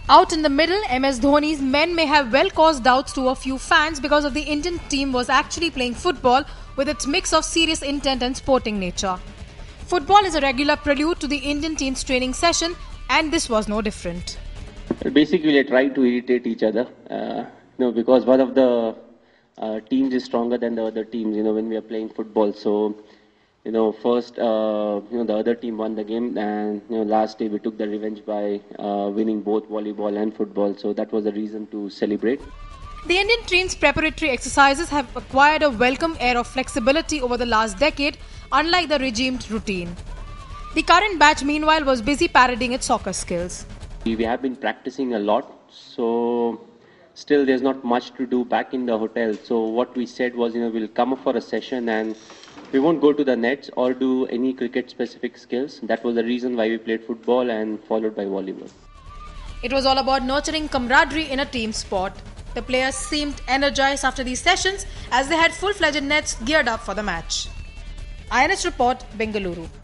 Out in the middle, MS Dhoni's men may have well caused doubts to a few fans because of the Indian team was actually playing football with its mix of serious intent and sporting nature. Football is a regular prelude to the Indian team's training session, and this was no different. Basically, they try to irritate each other, because one of the teams is stronger than the other teams, when we are playing football. So, first, the other team won the game, and, last day we took the revenge by winning both volleyball and football. So that was the reason to celebrate. The Indian team's preparatory exercises have acquired a welcome air of flexibility over the last decade, unlike the regimed routine. The current batch, meanwhile, was busy parodying its soccer skills. We have been practicing a lot, so still there's not much to do back in the hotel. So what we said was, we'll come up for a session and we won't go to the nets or do any cricket specific skills. That was the reason why we played football and followed by volleyball. It was all about nurturing camaraderie in a team sport. The players seemed energized after these sessions as they had full-fledged nets geared up for the match. INH Report, Bengaluru.